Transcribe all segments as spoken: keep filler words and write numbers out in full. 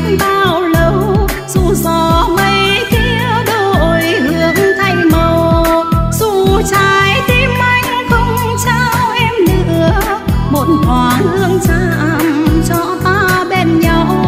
bao lâu, dù gió mây kia đổi hướng thay màu, dù trái tim anh không trao em nữa một thoáng hương tràm cho ta bên nhau.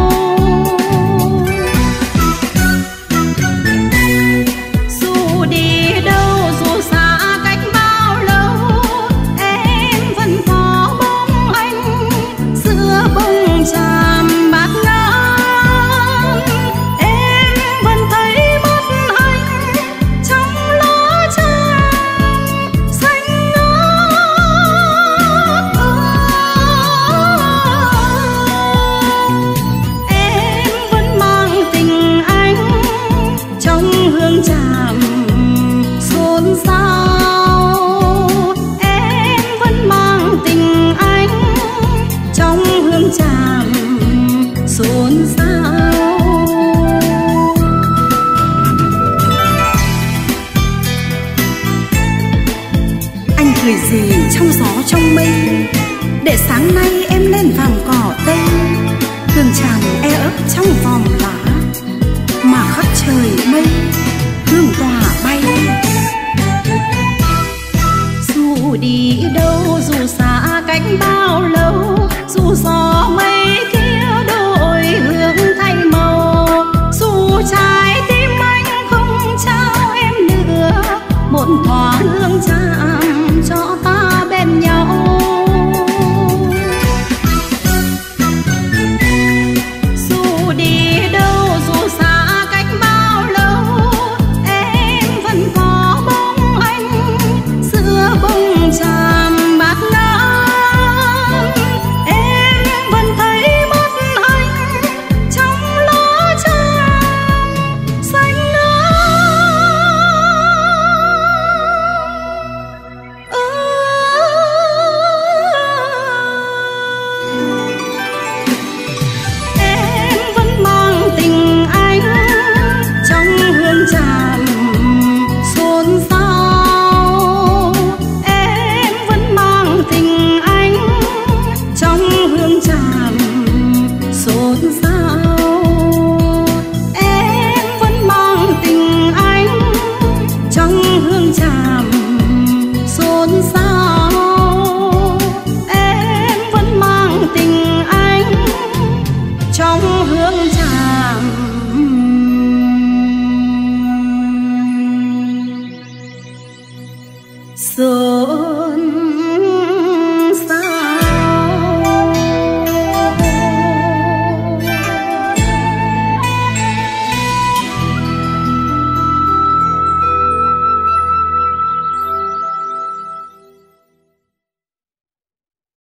Dù đi đâu, dù xa cách bao lâu, em vẫn có bóng anh giữa bông tràm bạc ngát. Em vẫn thấy mắt anh trong lá tràm xanh ngát. Em vẫn mang tình anh trong hương tràm xôn xao. Em vẫn mang tình anh trong hương tràm xôn xao. Anh cười gì trong gió trong mây, để sáng nay em lên vàng